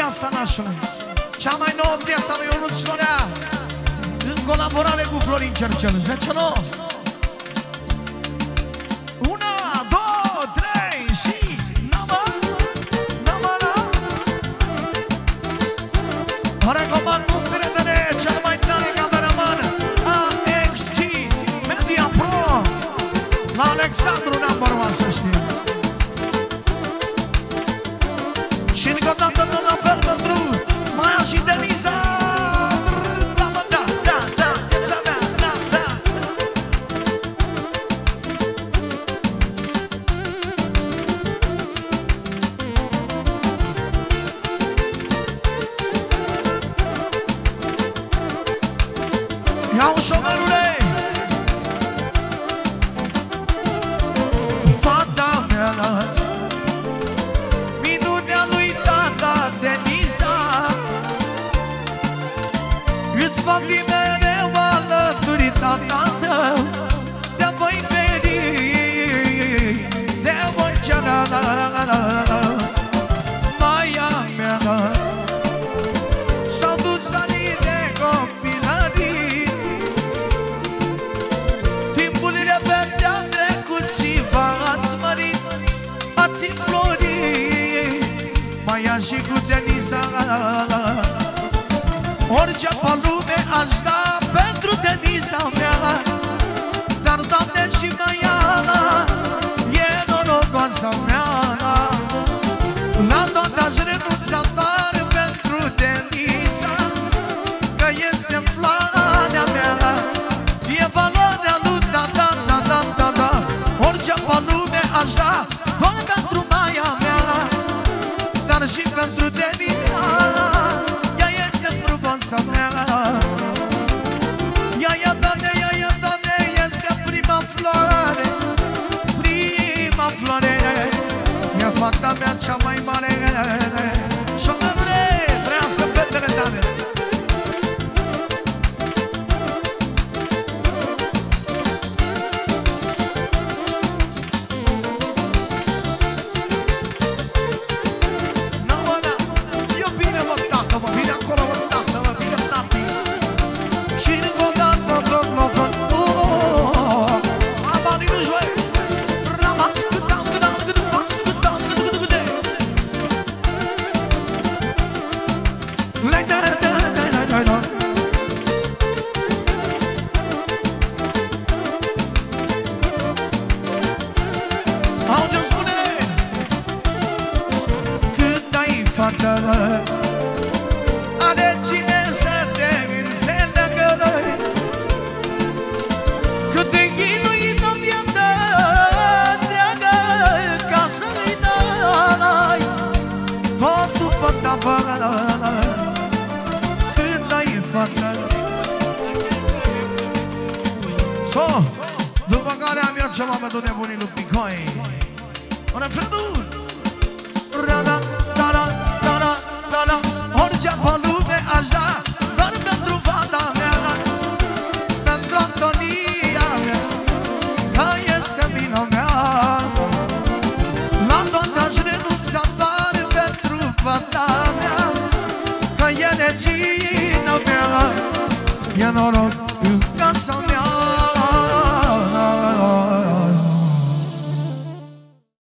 nevasta nașului. Cea mai nouă piesă lui Ionuț Florea, în colaborare cu Florin Cercel. 10-9. 1, 2, 3 și nava. Recomand cu încredere cel mai tare cameraman AXG Media Pro, la Alexandru number one, să știi. Și încă o dată tot la fel pentru Maia și Denisa. Ia-o șomerule! Fata mea, minunea lui tata Denisa, îți va fi mereu alături tata tău. Te voi veni, te voi cera, Maia mea. S-au dus anii de copilării, timpurile vedeam trecut și v-ați mărit, ați înflorit, Maia și cu Denisa. Orice pe lume aș da pentru Denisa mea, dar Doamne și Maia e norocoasa mea. La toate aș renunța doar pentru Denisa, că este floarea mea, e valoarea lui da. Orice pe lume aș da doar pentru Maia mea, dar și pentru Denisa, ea este frumoasa mea. Ea, Doamne, este prima floare, e fata mea cea mai mare. Șomerule, trăiască fetele tale. Eu bine mă tată, mă bine acolo mă tată, mă bine tati. Și încă o dată, abanii nu-și voi. Ramați cât-am, auzi-o spune, cât ai fată, are cine să te înțeleagă, cât de chinuit o viață întreagă, ca să-i dai totul pe tavană. Cât ai fată. So, după care am eu ceva pentru nebunii lui Picoi. Refrenul. Orice pe lume aș da doar pentru fata mea, pentru Antonia mea, că este vina mea. La toate aș renunța doar pentru fata mea, că e regina mea, e noroc în casa mea.